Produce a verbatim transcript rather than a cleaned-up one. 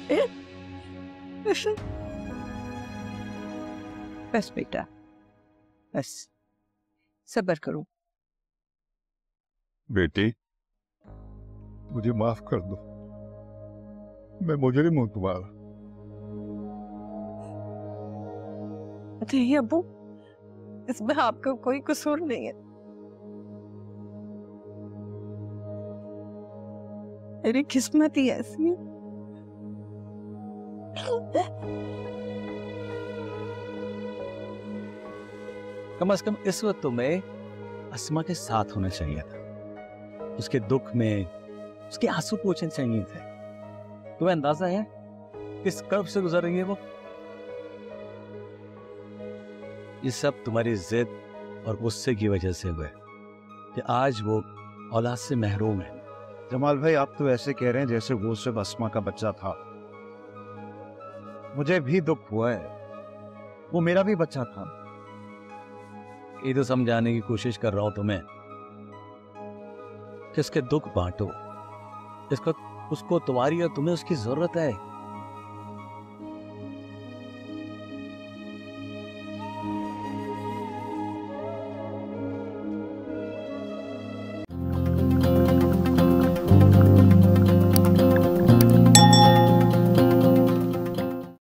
बस बेटा, बस सब्र करो। बेटी, मुझे माफ कर दो, मैं मुजरिम हूं तुम्हारा। नहीं अबू, इसमें आपका कोई कसूर नहीं है। मेरी किस्मत ही ऐसी है। कम से कम इस वक्त तुम्हें अस्मा के साथ होना चाहिए था। उसके दुख में उसके आंसू पोंछने चाहिए थे। तुम्हें अंदाजा है किस कर्ब से गुजर रही है वो? ये सब तुम्हारी जिद और गुस्से की वजह से हुआ है कि आज वो औलाद से महरूम है। जमाल भाई, आप तो ऐसे कह रहे हैं जैसे वो सिर्फ अस्मा का बच्चा था। मुझे भी दुख हुआ है, वो मेरा भी बच्चा था। ये तो समझाने की कोशिश कर रहा हूं तुम्हें कि उसके दुख बांटो। इसको उसको तुम्हारी और तुम्हें उसकी जरूरत है।